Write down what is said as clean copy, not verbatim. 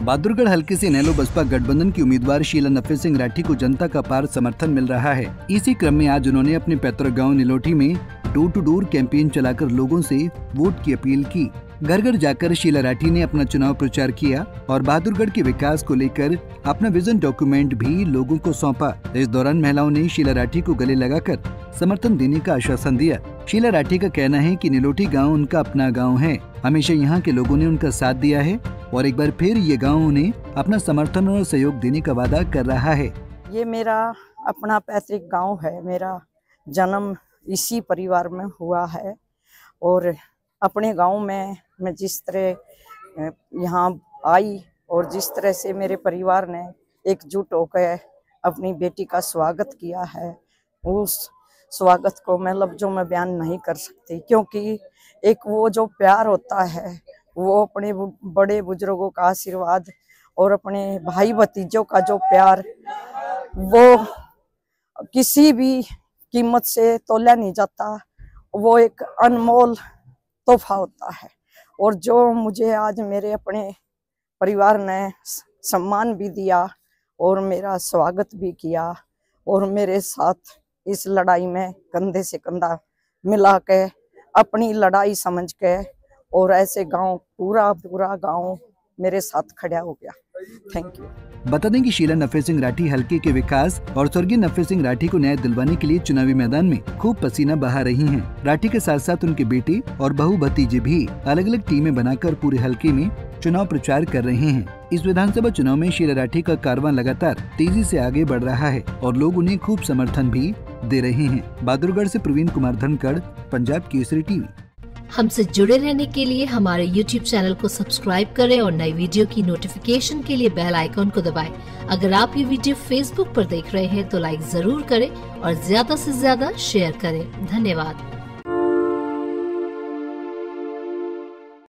बहादुरगढ़ हल्के से इनेलो बसपा गठबंधन की उम्मीदवार शीला नफे सिंह राठी को जनता का अपार समर्थन मिल रहा है। इसी क्रम में आज उन्होंने अपने पैतृक गांव निलोठी में डोर टू डोर कैंपेन चलाकर लोगों से वोट की अपील की। घर घर जाकर शीला राठी ने अपना चुनाव प्रचार किया और बहादुरगढ़ के विकास को लेकर अपना विजन डॉक्यूमेंट भी लोगों को सौंपा। इस दौरान महिलाओं ने शीला राठी को गले लगाकर समर्थन देने का आश्वासन दिया। शीला राठी का कहना है कि निलोठी गांव उनका अपना गांव है। हमेशा यहां के लोगों ने उनका साथ दिया है और एक बार फिर ये गांव उन्हें अपना समर्थन और सहयोग देने का वादा कर रहा है। ये मेरा अपना पैतृक गांव है। मेरा जन्म इसी परिवार में हुआ है और अपने गांव में मैं जिस तरह यहाँ आई और जिस तरह से मेरे परिवार ने एकजुट होकर अपनी बेटी का स्वागत किया है, उस स्वागत को मैं लफ्जों में बयान नहीं कर सकती, क्योंकि एक वो जो प्यार होता है, वो अपने बड़े बुजुर्गों का आशीर्वाद और अपने भाई भतीजों का जो प्यार, वो किसी भी कीमत से तोला नहीं जाता। वो एक अनमोल तोहफा होता है और जो मुझे आज मेरे अपने परिवार ने सम्मान भी दिया और मेरा स्वागत भी किया और मेरे साथ इस लड़ाई में कंधे से कंधा मिला के अपनी लड़ाई समझ के, और ऐसे गांव पूरा गांव मेरे साथ खड़ा हो गया। Thank you. बता दें कि शीला नफे सिंह राठी हल्के के विकास और स्वर्गीय नफे सिंह राठी को न्याय दिलवाने के लिए चुनावी मैदान में खूब पसीना बहा रही हैं। राठी के साथ साथ उनके बेटे और बहू भतीजे भी अलग अलग टीमें बनाकर पूरे हल्के में चुनाव प्रचार कर रहे हैं। इस विधानसभा चुनाव में शीला राठी का कारवां लगातार तेजी से आगे बढ़ रहा है और लोग उन्हें खूब समर्थन भी दे रहे हैं। बहादुरगढ़ से प्रवीण कुमार धनखड़, पंजाब केसरी टीवी। हमसे जुड़े रहने के लिए हमारे YouTube चैनल को सब्सक्राइब करें और नई वीडियो की नोटिफिकेशन के लिए बेल आइकॉन को दबाएं। अगर आप ये वीडियो Facebook पर देख रहे हैं तो लाइक जरूर करें और ज्यादा से ज्यादा शेयर करें। धन्यवाद।